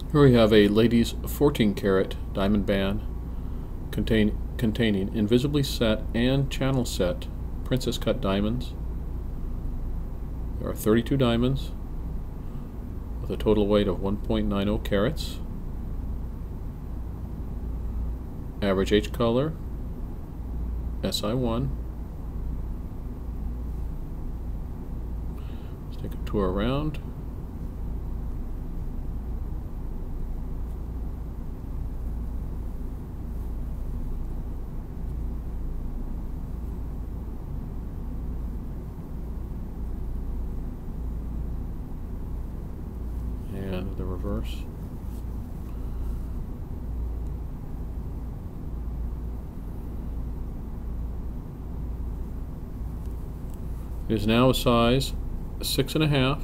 Here we have a ladies 14 karat diamond band containing invisibly set and channel set princess cut diamonds. There are 32 diamonds with a total weight of 1.90 carats. Average H color, SI1. Let's take a tour around. And the reverse. It is now a size 6.5,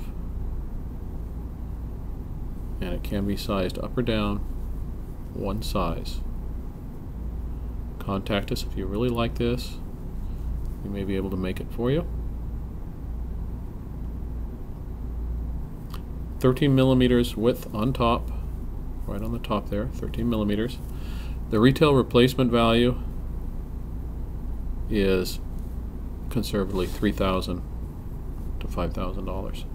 and it can be sized up or down one size. Contact us if you really like this. We may be able to make it for you. 13 millimeters width on top, right on the top there, 13 millimeters. The retail replacement value is conservatively $3,000 to $5,000.